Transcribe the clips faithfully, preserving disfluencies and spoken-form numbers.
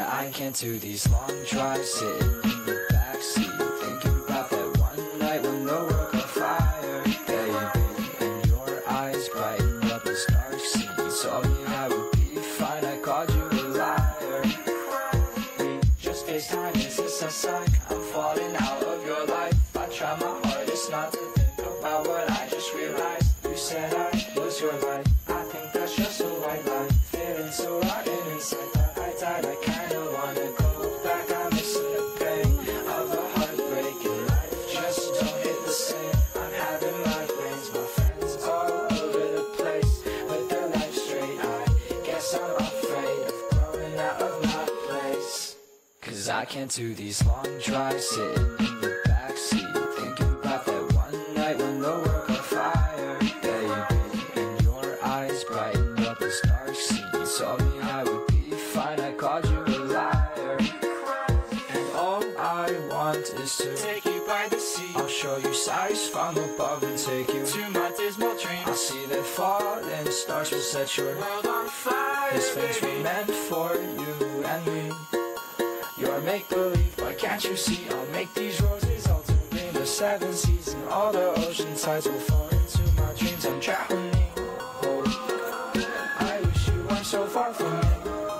Yeah, I can't do these long drives sitting in the backseat, thinking about that one night when the world got fire, baby. And your eyes brightened up this dark scene. You told me I would be fine, I called you a liar. We just FaceTime, is this a sign? I'm falling out of your life. I try my hardest not to think about what I just realized. You said I was your life, I think that's just a white lie. Feeling so rotten inside that I died. I kinda wanna go back, I'm missing the pain of a heartbreaking life. Just don't hit the same. I'm having migraines, my friends all over the place with their life straight. I guess I'm afraid of growing out of my place, cause I can't do these long drives sitting in the backseat, thinking about that one night when the world got fire, baby. And your eyes brightened up this dark scene. You told me I would be fine, I called you a liar. And all I want is to take you by the sea. I'll show you sights from above and take you to my dismal dreams. I'll see that falling stars will set your world on fire. These things were meant for you and me. You're make-believe, why can't you see? I'll make these roses all to bring the seven seas, and all the ocean tides will fall into my dreams. I'm drowning. Oh, I wish you weren't so far from me.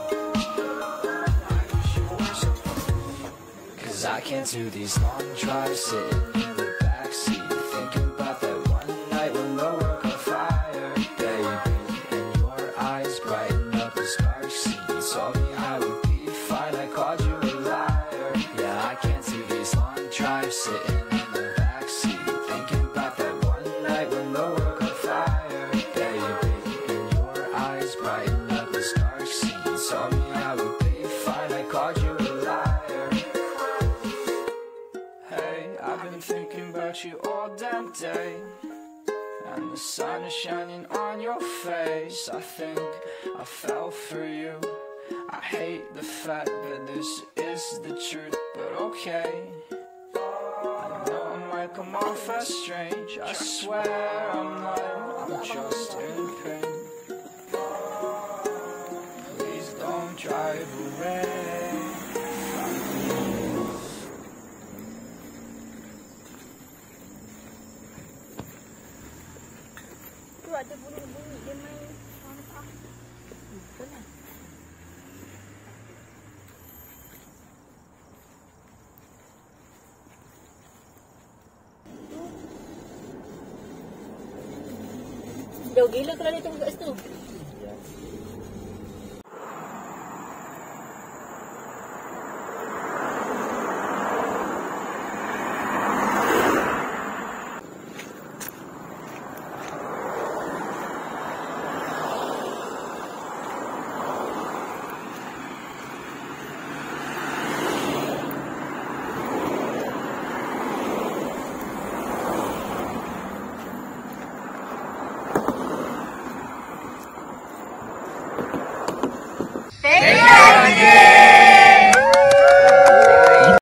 I wish you weren't so far from me. Cause I can't do these long drives sitting in the backseat, thinking about that one night when the world got fire, baby. And your eyes brightened up this dark scene. You told me I would be fine, I called you a liar. Yeah, I can't do these long drives sitting in the backseat, thinking about that one night when the world got fire, baby. And your eyes brightened up this dark scene. You told me I would be fine, I called you a liar. Hey, I've been thinking about you all damn day, and the sun is shining on your face. I think I fell for you. I hate the fact that this is the truth, but okay. I know I might come off as strange, I swear I'm not, I'm just in pain. Please don't drive away from me. Tu ada bunyi-bunyi dia main nampak. Betul lah. Jauh gila kalau dia tunggu kat situ.